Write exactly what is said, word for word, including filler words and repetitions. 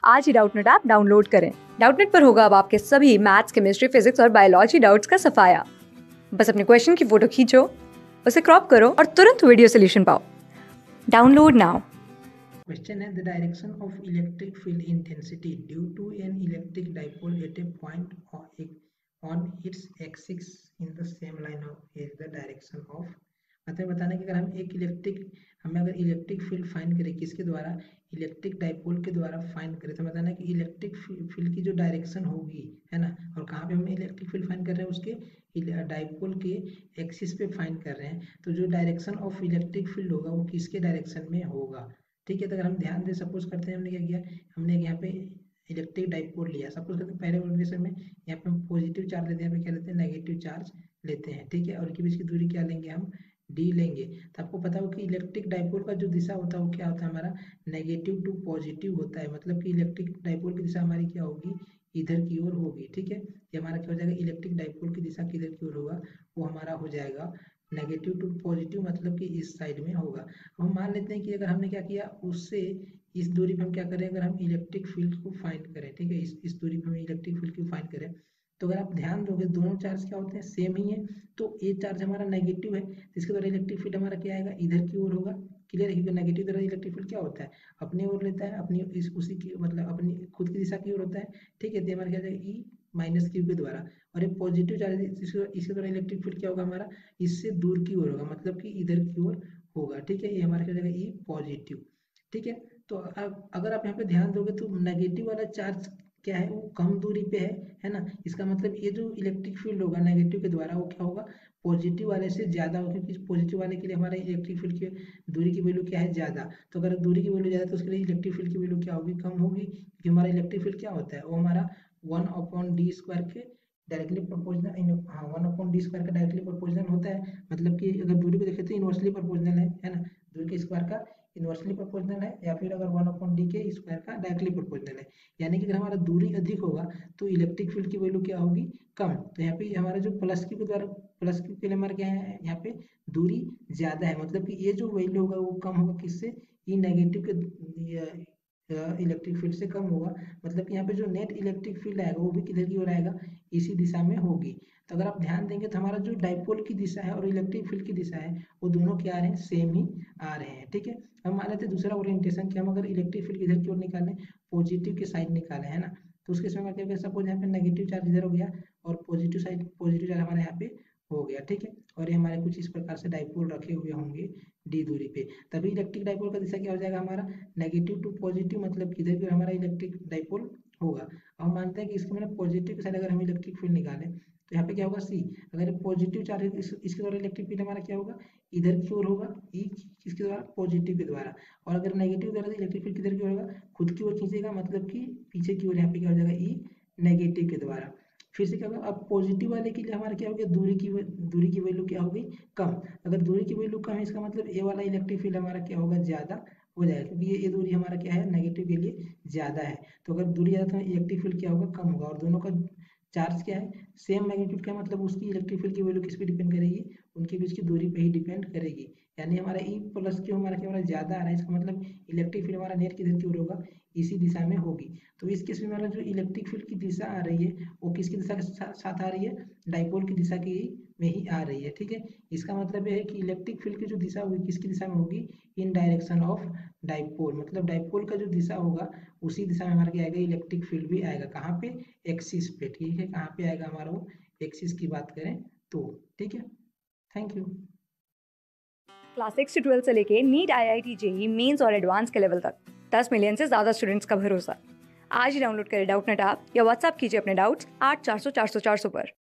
आज ही Doubtnut app download करें। डाउटनेट पर होगा अब आपके सभी मैथ्स, केमिस्ट्री, फिजिक्स और बायोलॉजी डाउट्स का सफाया। बस अपने क्वेश्चन की फोटो खींचो, उसे क्रॉप करो और तुरंत वीडियो सोल्यूशन पाओ। Download now. Question है, the direction of electric field intensity due to an electric dipole at a point on its axis in the same line of is the direction of, मतलब बताना कि अगर हम एक electric हमें अगर इलेक्ट्रिक फील्ड फाइंड करें किसके द्वारा, इलेक्ट्रिक डाइपोल के द्वारा फाइंड करें, तो बताना कि इलेक्ट्रिक फील्ड की जो डायरेक्शन होगी, है ना, और कहाँ पे हम इलेक्ट्रिक फील्ड फाइंड कर रहे हैं, उसके डाइपोल के एक्सिस पे फाइंड कर रहे हैं, तो जो डायरेक्शन ऑफ इलेक्ट्रिक फील्ड होगा वो किसके डायरेक्शन में होगा। ठीक है, तो अगर हम ध्यान दें, सपोज करते हैं हमने क्या किया, हमने यहाँ पे इलेक्ट्रिक डाइपोल लिया, सपोज करते हैं पहले ओरिएंटेशन में यहाँ पे हम पॉजिटिव चार्ज लेते हैं, यहाँ पे क्या लेते हैं, नेगेटिव चार्ज लेते हैं। ठीक है, और इनके बीच की दूरी क्या लेंगे, हम डी लेंगे। तो आपको पता हो कि इलेक्ट्रिक डाइपोल का जो दिशा होता है वो क्या होता है, हमारा नेगेटिव टू पॉजिटिव होता है, मतलब कि इलेक्ट्रिक डाइपोल की दिशा हमारी क्या होगी, इधर की ओर होगी। ठीक है, ये हमारा क्या हो जाएगा, इलेक्ट्रिक डाइपोल की दिशा किधर की ओर होगा, वो हमारा हो जाएगा नेगेटिव टू पॉजिटिव, मतलब कि इस साइड में होगा। अब हम मान लेते हैं कि अगर हमने क्या किया, उससे इस दूरी पर हम क्या करें, अगर हम इलेक्ट्रिक फील्ड को फाइंड करें, ठीक है, इस इस दूरी पर हम इलेक्ट्रिक फील्ड को फाइंड करें, तो अगर आप ध्यान दोगे दोनों चार्ज क्या होते हैं, सेम ही है। तो ये चार्ज हमारा नेगेटिव है, इसके द्वारा इलेक्ट्रिक फील्ड हमारा क्या आएगा, इधर की ओर होगा। क्लियर है, क्योंकि नेगेटिव द्वारा इलेक्ट्रिक फील्ड क्या होता है, अपनी ओर लेता है, अपनी इस उसी की मतलब अपनी खुद की दिशा की ओर होता है। ठीक है, तो हमारा क्या जाएगा, ई माइनस क्यू के द्वारा, और ये पॉजिटिव चार्ज इसके द्वारा इलेक्ट्रिक फील्ड क्या होगा, हमारा इससे दूर की ओर होगा, मतलब कि इधर की ओर होगा। ठीक है, ये हमारा क्या जाएगा, ई पॉजिटिव। ठीक है, तो अगर आप यहाँ पे ध्यान दोगे तो नेगेटिव वाला चार्ज क्या है, वो कम दूरी पे है है ना, इसका मतलब ये जो इलेक्ट्रिक फील्ड होगा नेगेटिव के द्वारा वो क्या होगा, पॉजिटिव वाले से ज्यादा होगा, क्योंकि पॉजिटिव वाले के लिए हमारे इलेक्ट्रिक फील्ड की दूरी की वैल्यू क्या है, ज्यादा। तो अगर दूरी की वैल्यू ज्यादा तो उसके लिए इलेक्ट्रिक फील्ड की वैल्यू क्या होगी, कम होगी, क्योंकि हमारा इलेक्ट्रिक फील्ड क्या होता है, वो हमारा वन अपॉन डी स्क्वायर के डायरेक्टली प्रोपोर्शनल, हाँ वन अपॉन डी स्क्वायर का डायरेक्टली प्रोपोर्शनल होता है। मतलब कि अगर दूरी को देखें तो इनवर्सली प्रोपोर्शनल है है ना, दूरी के स्क्वायर का इनवर्सली प्रोपोर्शनल है, या फिर अगर वन अपॉन डी के स्क्वायर का डायरेक्टली प्रोपोर्शनल है। यानी कि अगर हमारा दूरी अधिक होगा तो इलेक्ट्रिक फील्ड की वैल्यू क्या होगी, कम। तो यहाँ पे हमारा जो प्लस क्यू के द्वारा प्लस क्यू के लिए हमारा क्या है, यहाँ पे दूरी ज्यादा है, मतलब कि ये जो वैल्यू होगा वो कम होगा किससे, ई नेगेटिव के इलेक्ट्रिक फील्ड से कम होगा। मतलब कि यहाँ पे जो नेट इलेक्ट्रिक फील्ड आएगा वो भी किधर की ओर आएगा, इसी दिशा में होगी। तो अगर आप ध्यान देंगे तो हमारा जो डाइपोल की दिशा है और इलेक्ट्रिक फील्ड की दिशा है वो दोनों क्या आ रहे हैं, सेम ही आ रहे हैं। ठीक है, हम मान लेते हैं दूसरा ओरिएंटेशन कि हम अगर इलेक्ट्रिक फील्ड इधर की ओर निकालें, पॉजिटिव की साइड निकालें, है ना, तो उसके समय क्या होगा, सपोज यहाँ पे नेगेटिव चार्ज इधर हो गया और पॉजिटिव साइड पॉजिटिव चार्ज हमारे यहाँ पे हो गया। ठीक है, और ये हमारे कुछ इस प्रकार से डाइपोल रखे हुए होंगे डी दूरी पे, तभी इलेक्ट्रिक डाइपोल का दिशा क्या हो जाएगा, हमारा नेगेटिव टू पॉजिटिव, मतलब किधर की ओर हमारा इलेक्ट्रिक डाइपोल होगा। अब हम मानते हैं कि इसके मतलब पॉजिटिव की साइड अगर हम इलेक्ट्रिक फील्ड निकालें तो यहाँ पे क्या होगा, सी, अगर पॉजिटिव चार्ज इस, इसके द्वारा इलेक्ट्रिक फील्ड हमारा क्या होगा, इधर की ओर होगा, ई किसके द्वारा, पॉजिटिव के द्वारा। और अगर नेगेटिव द्वारा इलेक्ट्रिक फील्ड किधर की ओर होगा, खुद की ओर खींचेगा, मतलब कि पीछे की ओर, यहाँ पे क्या हो जाएगा, ई नेगेटिव के द्वारा। फिर से क्या होगा, अब पॉजिटिव वाले के लिए हमारा क्या हो गया, दूरी की दूरी की वैल्यू क्या होगी, कम। अगर दूरी की वैल्यू कम है इसका मतलब ए वाला इलेक्ट्रिक फील्ड हमारा क्या होगा, ज्यादा हो जाएगा, क्योंकि ये, ये दूरी हमारा क्या है, नेगेटिव के लिए ज्यादा है। तो अगर दूरी ज्यादा तो इलेक्ट्रिक फील्ड क्या होगा, कम होगा। और दोनों का चार्ज क्या है, सेम मैग्नीट्यूड का, मतलब उसकी इलेक्ट्रिक फील्ड की वैल्यू किस पे डिपेंड करेगी, उनके बीच की दूरी पे ही डिपेंड करेगी। यानी हमारा ई प्लस क्यू हमारा क्या, हमारा ज्यादा आ रहा है, इसका मतलब इलेक्ट्रिक फील्ड हमारा नेट किधर की ओर होगा, इसी दिशा में होगी। तो इस केस में हमारा जो इलेक्ट्रिक फील्ड की दिशा आ रही है वो किसकी दिशा के साथ आ रही है, डाइपोल की दिशा की में ही आ रही है। ठीक है, इसका मतलब है कि इलेक्ट्रिक फील्ड की जो दिशा होगी किसकी दिशा में होगी, इन डायरेक्शन ऑफ डाइपोल, मतलब डाइपोल का जो दिशा होगा उसी दिशा में हमारा क्या आएगा, इलेक्ट्रिक फील्ड भी आएगा। कहाँ पे, एक्सिस पे। ठीक है, कहाँ पे आएगा हमारा वो, एक्सिस की बात करें तो। ठीक है, थैंक यू। क्लास सिक्स से ट्वेल्थ से लेके NEET, I I T, JEE mains और एडवांस के लेवल तक दस मिलियन से ज्यादा स्टूडेंट्स का भरोसा। आज ही डाउनलोड करें डाउटनेट ऐप या व्हाट्सएप कीजिए अपने डाउट्स आठ चार सौ चार सौ चार सौ पर।